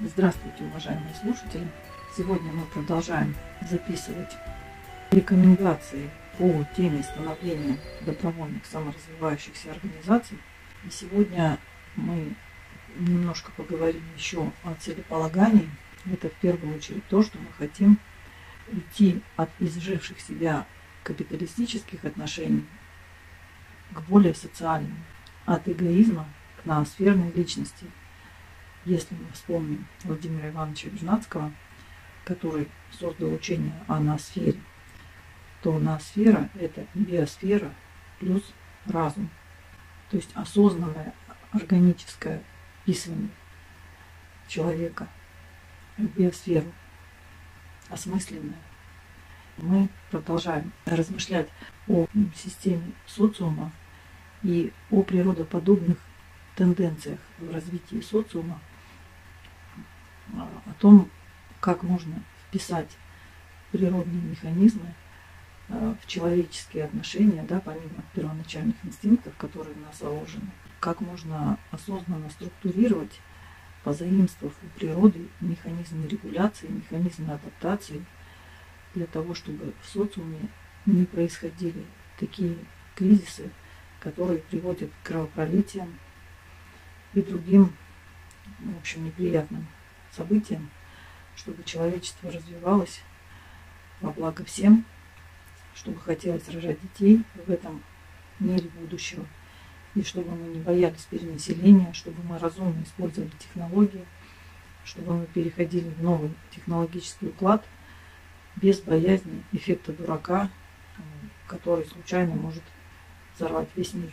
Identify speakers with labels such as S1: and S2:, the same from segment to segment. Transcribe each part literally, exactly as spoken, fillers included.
S1: Здравствуйте, уважаемые слушатели! Сегодня мы продолжаем записывать рекомендации по теме становления добровольных саморазвивающихся организаций. И сегодня мы немножко поговорим еще о целеполагании. Это в первую очередь то, что мы хотим уйти от изживших себя капиталистических отношений к более социальным, от эгоизма к ноосферной личности. Если мы вспомним Владимира Ивановича Бежнадского, который создал учение о ноосфере, то ноосфера – это биосфера плюс разум. То есть осознанное органическое вписывание человека в биосферу, осмысленное. Мы продолжаем размышлять о системе социума и о природоподобных тенденциях в развитии социума, о том, как можно вписать природные механизмы в человеческие отношения, да, помимо первоначальных инстинктов, которые в нас заложены, как можно осознанно структурировать, позаимствовав у природы механизмы регуляции, механизмы адаптации, для того, чтобы в социуме не происходили такие кризисы, которые приводят к кровопролитиям и другим, в общем, неприятным событиям, чтобы человечество развивалось во благо всем, чтобы хотелось рожать детей в этом мире будущего, и чтобы мы не боялись перенаселения, чтобы мы разумно использовали технологии, чтобы мы переходили в новый технологический уклад без боязни эффекта дурака, который случайно может взорвать весь мир.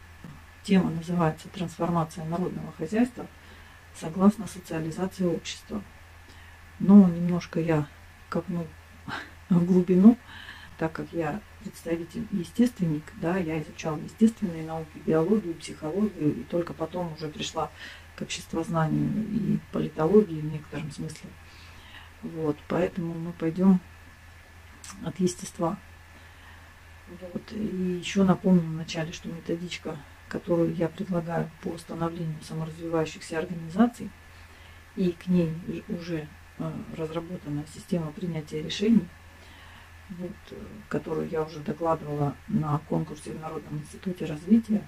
S1: Тема называется «Трансформация народного хозяйства согласно социализации общества». Но немножко я копну в глубину, так как я представитель естественник, да, я изучала естественные науки, биологию, психологию, и только потом уже пришла к обществознанию и политологии в некотором смысле. Вот, поэтому мы пойдем от естества. Вот, и еще напомню вначале, что методичка, которую я предлагаю по становлению саморазвивающихся организаций, и к ней уже разработана система принятия решений, вот, которую я уже докладывала на конкурсе в Народном институте развития.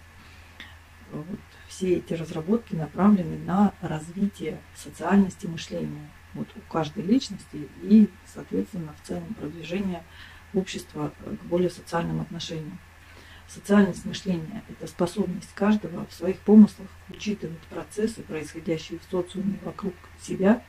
S1: Вот, все эти разработки направлены на развитие социальности мышления вот, у каждой личности и, соответственно, в целом продвижение общества к более социальным отношениям. Социальность мышления – это способность каждого в своих помыслах учитывать процессы, происходящие в социуме вокруг себя,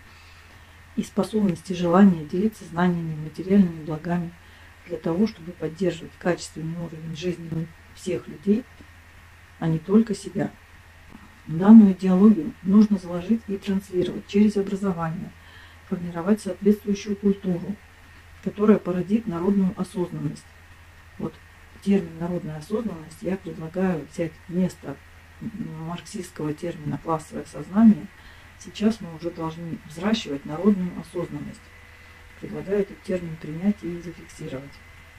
S1: и способность и желание делиться знаниями, материальными благами для того, чтобы поддерживать качественный уровень жизни всех людей, а не только себя. Данную идеологию нужно заложить и транслировать через образование, формировать соответствующую культуру, которая породит народную осознанность. Вот термин «народная осознанность» я предлагаю взять вместо марксистского термина «классовое сознание». Сейчас мы уже должны взращивать народную осознанность. Предлагаю этот термин принять и зафиксировать.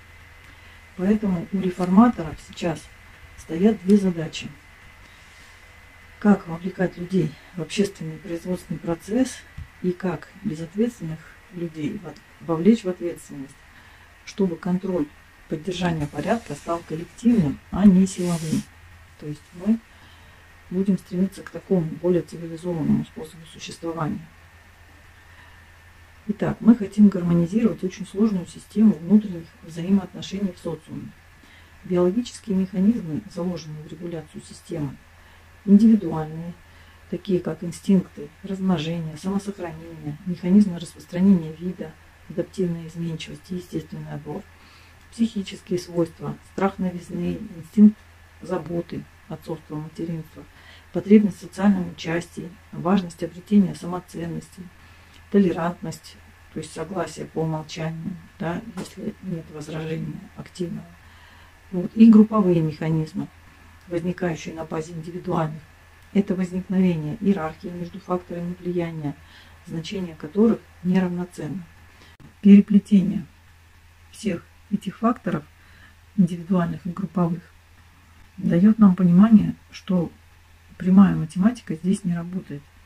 S1: Поэтому у реформаторов сейчас стоят две задачи. Как вовлекать людей в общественный производственный процесс и как безответственных людей вовлечь в ответственность, чтобы контроль поддержания порядка стал коллективным, а не силовым. То есть мы будем стремиться к такому более цивилизованному способу существования. Итак, мы хотим гармонизировать очень сложную систему внутренних взаимоотношений в социуме. Биологические механизмы, заложенные в регуляцию системы, индивидуальные, такие как инстинкты размножения, самосохранения, механизмы распространения вида, адаптивная изменчивость и естественный отбор, психические свойства, страх новизны, инстинкт заботы, отцовства, материнства, потребность в социальном участии, важность обретения самоценности, толерантность, то есть согласие по умолчанию, да, если нет возражения активного. Вот. И групповые механизмы, возникающие на базе индивидуальных. Это возникновение иерархии между факторами влияния, значение которых неравноценно. Переплетение всех этих факторов, индивидуальных и групповых, дает нам понимание, что прямая математика здесь не работает.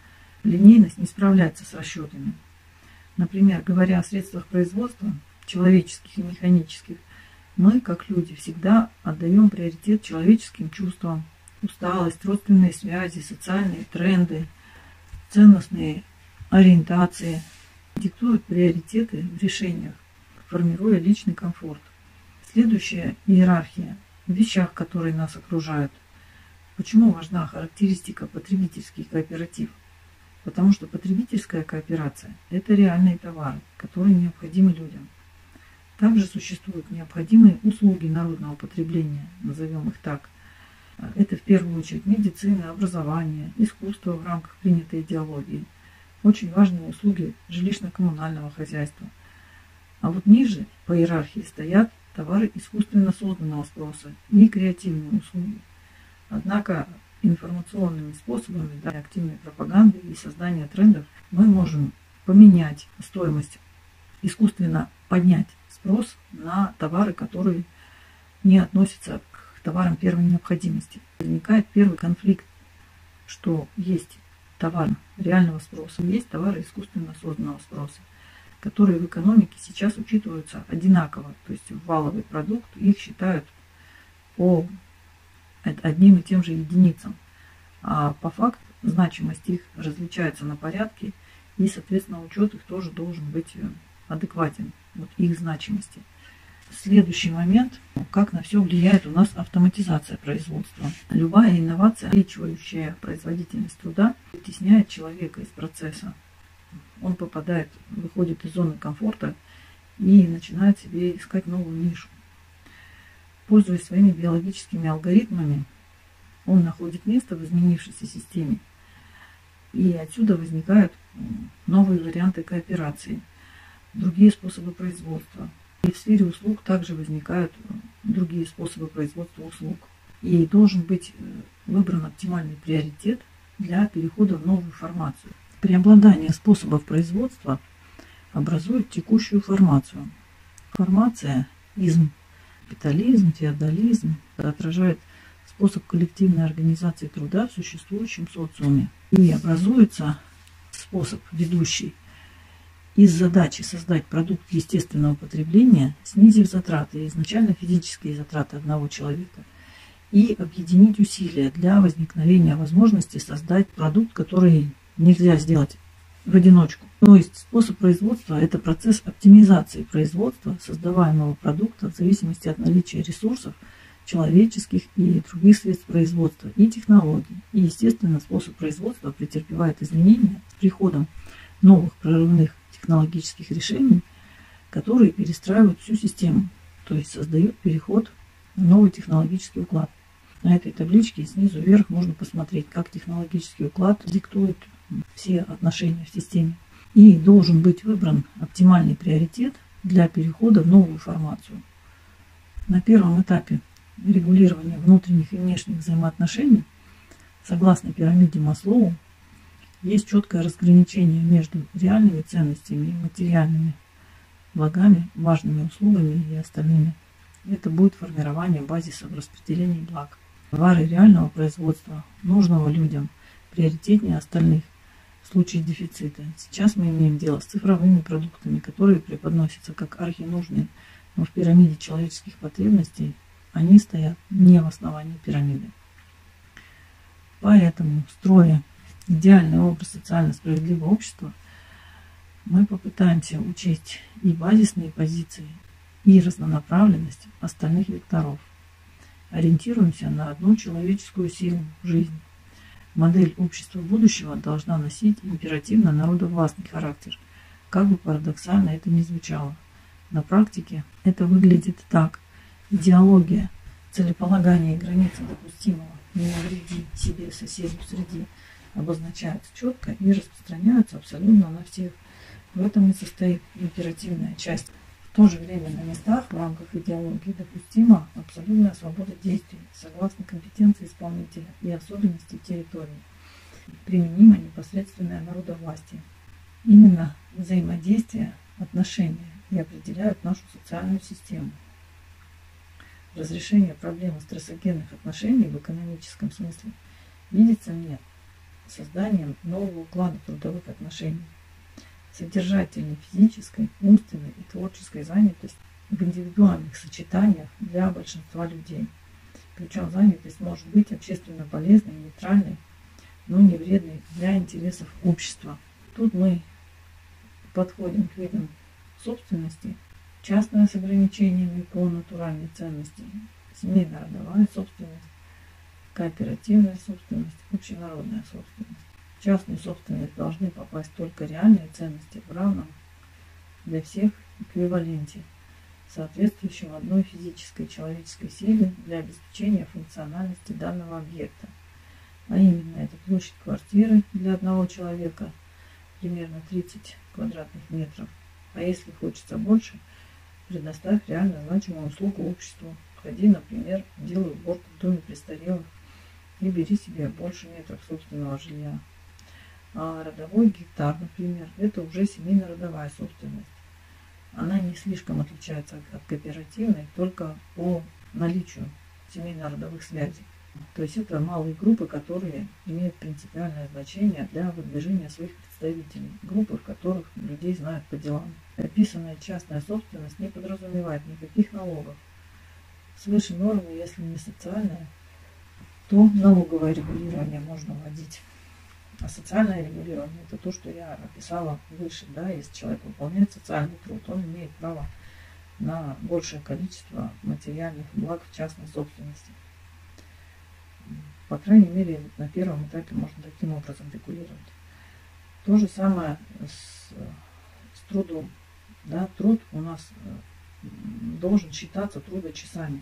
S1: Линейность не справляется с расчетами. Например, говоря о средствах производства, человеческих и механических, мы, как люди, всегда отдаем приоритет человеческим чувствам. Усталость, родственные связи, социальные тренды, ценностные ориентации диктуют приоритеты в решениях, формируя личный комфорт. Следующая иерархия в вещах, которые нас окружают. Почему важна характеристика потребительский кооператив? Потому что потребительская кооперация – это реальные товары, которые необходимы людям. Также существуют необходимые услуги народного потребления, назовем их так. Это в первую очередь медицина, образование, искусство в рамках принятой идеологии. Очень важные услуги жилищно-коммунального хозяйства. А вот ниже по иерархии стоят товары искусственно созданного спроса и креативные услуги. Однако информационными способами, да, активной пропаганды и создания трендов мы можем поменять стоимость, искусственно поднять спрос на товары, которые не относятся к товарам первой необходимости. Возникает первый конфликт, что есть товар реального спроса, есть товары искусственно созданного спроса, которые в экономике сейчас учитываются одинаково, то есть валовый продукт, их считают по одним и тем же единицам, а по факту значимость их различается на порядке, и, соответственно, учет их тоже должен быть адекватен, вот их значимости. Следующий момент, как на все влияет у нас автоматизация производства. Любая инновация, увеличивающая производительность труда, вытесняет человека из процесса. Он попадает, выходит из зоны комфорта и начинает себе искать новую нишу. Пользуясь своими биологическими алгоритмами, он находит место в изменившейся системе. И отсюда возникают новые варианты кооперации, другие способы производства. И в сфере услуг также возникают другие способы производства услуг. И должен быть выбран оптимальный приоритет для перехода в новую формацию. Преобладание способов производства образует текущую формацию. Формация, изм, капитализм, феодализм отражает способ коллективной организации труда в существующем социуме. И образуется способ, ведущий из задачи создать продукт естественного потребления, снизив затраты, изначально физические затраты одного человека, и объединить усилия для возникновения возможности создать продукт, который нельзя сделать в одиночку. То есть способ производства – это процесс оптимизации производства создаваемого продукта в зависимости от наличия ресурсов человеческих и других средств производства и технологий. И, естественно, способ производства претерпевает изменения с приходом новых прорывных технологических решений, которые перестраивают всю систему, то есть создают переход в новый технологический уклад. На этой табличке снизу вверх можно посмотреть, как технологический уклад диктует все отношения в системе. И должен быть выбран оптимальный приоритет для перехода в новую формацию. На первом этапе регулирования внутренних и внешних взаимоотношений, согласно пирамиде Маслоу, есть четкое разграничение между реальными ценностями и материальными благами, важными услугами и остальными. Это будет формирование базисов распределения благ. Товары реального производства, нужного людям, приоритетнее остальных в случае дефицита. Сейчас мы имеем дело с цифровыми продуктами, которые преподносятся как архинужные, но в пирамиде человеческих потребностей они стоят не в основании пирамиды. Поэтому, строя идеальный образ социально справедливого общества, мы попытаемся учесть и базисные позиции, и разнонаправленность остальных векторов. Ориентируемся на одну человеческую силу – жизнь. Модель общества будущего должна носить императивно-народовластный характер, как бы парадоксально это ни звучало. На практике это выглядит так. Идеология, целеполагание и границы допустимого, не навреди себе, соседу, среди, обозначаются четко и распространяются абсолютно на всех. В этом и состоит императивная часть. В то же время на местах в рамках идеологии допустима абсолютная свобода действий, согласно компетенции исполнителя и особенностей территории. Применимо непосредственное народовластие. Именно взаимодействие, отношения и определяют нашу социальную систему. Разрешение проблемы стрессогенных отношений в экономическом смысле видится нет. созданием нового уклада трудовых отношений, содержательной физической, умственной и творческой занятости в индивидуальных сочетаниях для большинства людей. Причем занятость может быть общественно полезной, нейтральной, но не вредной для интересов общества. Тут мы подходим к видам собственности: частная с ограничениями по натуральной ценности, семейно-родовая собственность, кооперативная собственность, общенародная собственность. В частную собственность должны попасть только реальные ценности в равном для всех эквиваленте, соответствующем одной физической человеческой силе для обеспечения функциональности данного объекта. А именно, это площадь квартиры для одного человека, примерно тридцать квадратных метров. А если хочется больше, предоставь реально значимую услугу обществу. Ходи, например, делай уборку в доме престарелых и бери себе больше метров собственного жилья. А родовой гектар, например, это уже семейно-родовая собственность. Она не слишком отличается от кооперативной, только по наличию семейно-родовых связей. То есть это малые группы, которые имеют принципиальное значение для выдвижения своих представителей, группы, в которых людей знают по делам. Описанная частная собственность не подразумевает никаких налогов. Свыше нормы, если не социальная, то налоговое регулирование можно вводить. А социальное регулирование – это то, что я описала выше. Да? Если человек выполняет социальный труд, он имеет право на большее количество материальных благ в частной собственности. По крайней мере, на первом этапе можно таким образом регулировать. То же самое с, с трудом. Да? Труд у нас должен считаться трудочасами.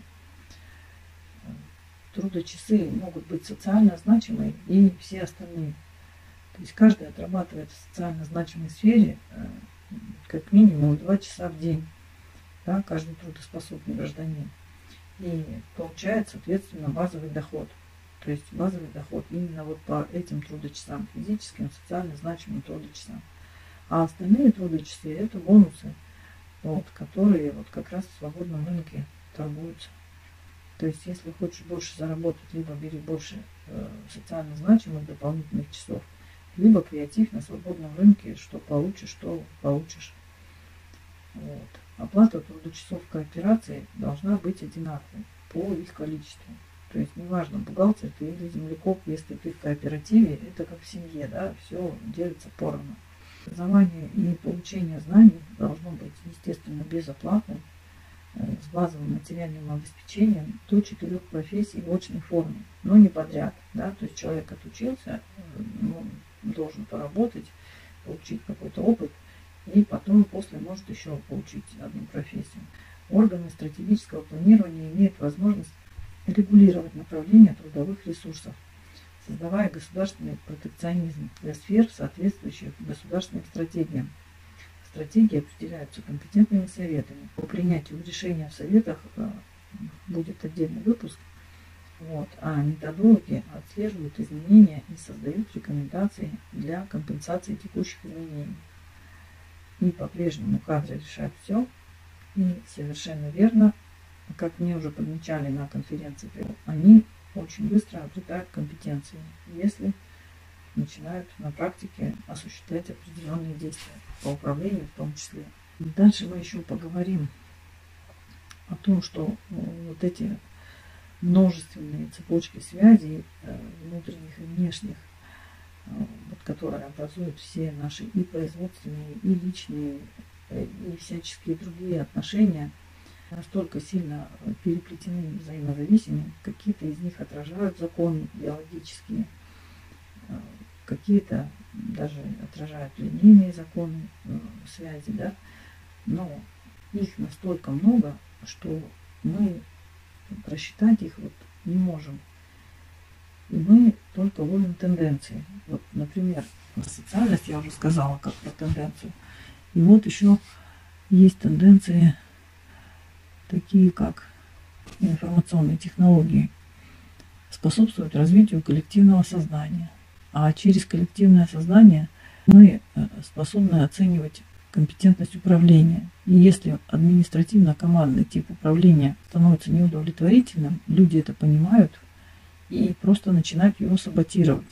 S1: Трудочасы могут быть социально значимые и все остальные. То есть каждый отрабатывает в социально значимой сфере как минимум два часа в день. Да, каждый трудоспособный гражданин. И получает, соответственно, базовый доход. То есть базовый доход именно вот по этим трудочасам, физическим, социально значимым трудочасам. А остальные трудочасы – это бонусы, вот, которые вот как раз в свободном рынке торгуются. То есть если хочешь больше заработать, либо бери больше э, социально значимых дополнительных часов, либо креатив на свободном рынке, что получишь, что получишь. Вот. Оплата трудочасов кооперации должна быть одинаковой по их количеству. То есть неважно, бухгалтер ты или землекоп, если ты в кооперативе, это как в семье, да, все делится поровну. Образование и получение знаний должно быть, естественно, безоплатным, с базовым материальным обеспечением до четырех профессий в очной форме, но не подряд. Да? То есть человек отучился, ну, должен поработать, получить какой-то опыт, и потом после может еще получить одну профессию. Органы стратегического планирования имеют возможность регулировать направление трудовых ресурсов, создавая государственный протекционизм для сфер, соответствующих государственным стратегиям. Стратегии определяются компетентными советами. По принятию решения в советах будет отдельный выпуск. Вот, а методологи отслеживают изменения и создают рекомендации для компенсации текущих изменений. И по-прежнему кадры решают все. И совершенно верно, как мне уже подмечали на конференции, они очень быстро обретают компетенции, если начинают на практике осуществлять определенные действия по управлению в том числе. Дальше мы еще поговорим о том, что вот эти множественные цепочки связей, внутренних и внешних, вот, которые образуют все наши и производственные, и личные, и всяческие другие отношения, настолько сильно переплетены и взаимозависимы, какие-то из них отражают законы биологические, какие-то даже отражают линейные законы связи, да, но их настолько много, что мы просчитать их вот не можем. И мы только ловим тенденции. Вот, например, социальность я уже сказала, как про тенденцию. И вот еще есть тенденции, такие как информационные технологии, способствуют развитию коллективного сознания. А через коллективное сознание мы способны оценивать компетентность управления. И если административно-командный тип управления становится неудовлетворительным, люди это понимают и просто начинают его саботировать.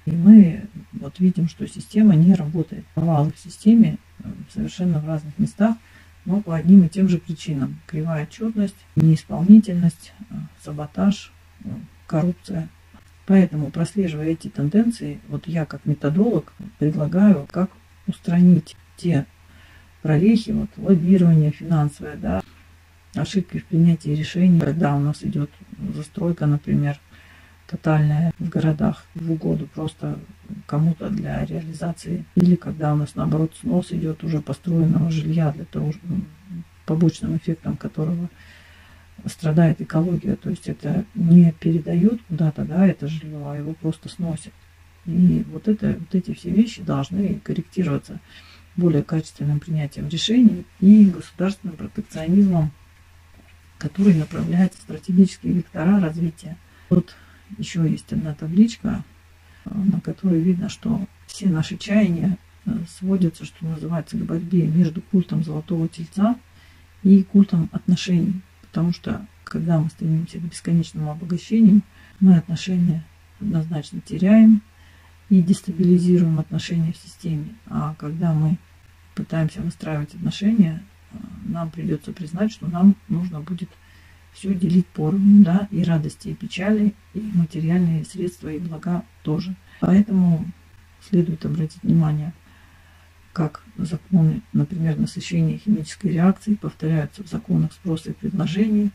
S1: И мы вот видим, что система не работает. Провалы в системе совершенно в разных местах, но по одним и тем же причинам. Кривая отчетность, неисполнительность, саботаж, коррупция. Поэтому, прослеживая эти тенденции, вот я как методолог предлагаю, как устранить те прорехи, вот лоббирование финансовое, да, ошибки в принятии решений, когда у нас идет застройка, например, тотальная в городах в угоду просто кому-то для реализации, или когда у нас наоборот снос идет уже построенного жилья, для того, побочным эффектом которого страдает экология, то есть это не передают куда-то, да, это жилье, а его просто сносят. И вот, это, вот эти все вещи должны корректироваться более качественным принятием решений и государственным протекционизмом, который направляет стратегические вектора развития. Вот еще есть одна табличка, на которой видно, что все наши чаяния сводятся, что называется, к борьбе между культом золотого тельца и культом отношений. Потому что, когда мы стремимся к бесконечному обогащению, мы отношения однозначно теряем и дестабилизируем отношения в системе. А когда мы пытаемся выстраивать отношения, нам придется признать, что нам нужно будет все делить поровну, да, и радости, и печали, и материальные средства, и блага тоже. Поэтому следует обратить внимание, как законы, например, насыщения химической реакции повторяются в законах спроса и предложения,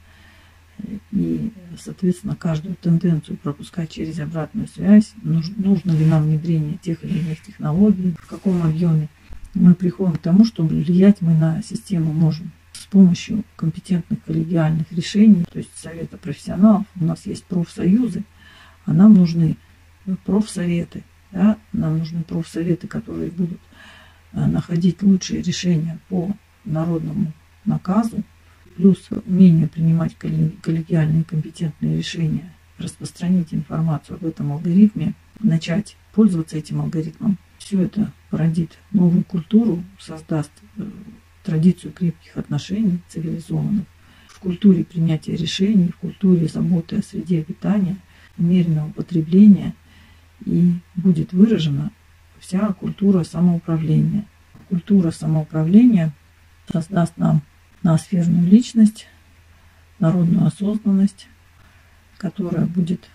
S1: и, соответственно, каждую тенденцию пропускать через обратную связь, нужно ли нам внедрение тех или иных технологий, в каком объеме. Мы приходим к тому, что влиять мы на систему можем с помощью компетентных коллегиальных решений, то есть совета профессионалов. У нас есть профсоюзы, а нам нужны профсоветы. Да? Нам нужны профсоветы, которые будут находить лучшие решения по народному наказу, плюс умение принимать коллегиальные компетентные решения, распространить информацию об этом алгоритме, начать пользоваться этим алгоритмом. Все это породит новую культуру, создаст традицию крепких отношений, цивилизованных, в культуре принятия решений, в культуре заботы о среде обитания, умеренного потребления, и будет выражена вся культура самоуправления. Культура самоуправления создаст нам ноосферную личность, народную осознанность, которая будет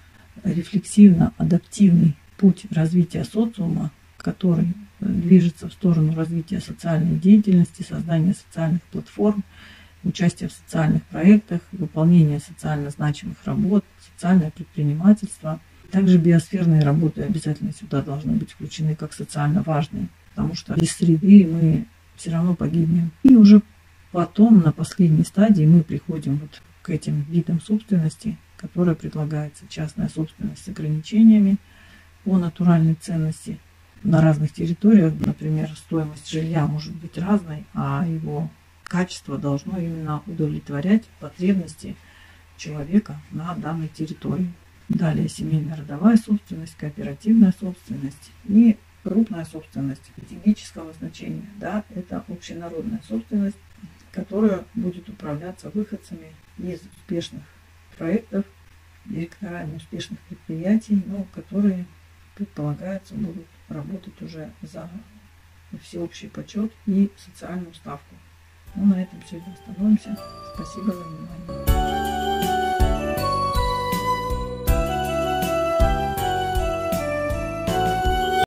S1: рефлексивно-адаптивный путь развития социума, который движется в сторону развития социальной деятельности, создания социальных платформ, участия в социальных проектах, выполнения социально значимых работ, социальное предпринимательство. Также биосферные работы обязательно сюда должны быть включены как социально важные, потому что без среды мы все равно погибнем. И уже потом, на последней стадии, мы приходим вот к этим видам собственности, которая предлагается: частная собственность с ограничениями по натуральной ценности. На разных территориях, например, стоимость жилья может быть разной, а его качество должно именно удовлетворять потребности человека на данной территории. Далее семейно-родовая собственность, кооперативная собственность и крупная собственность стратегического значения. Да, это общенародная собственность, которая будет управляться выходцами из успешных проектов, директорами успешных предприятий, но которые, предполагается, будут работать уже за всеобщий почет и социальную ставку. Ну, на этом сегодня остановимся. Спасибо за внимание.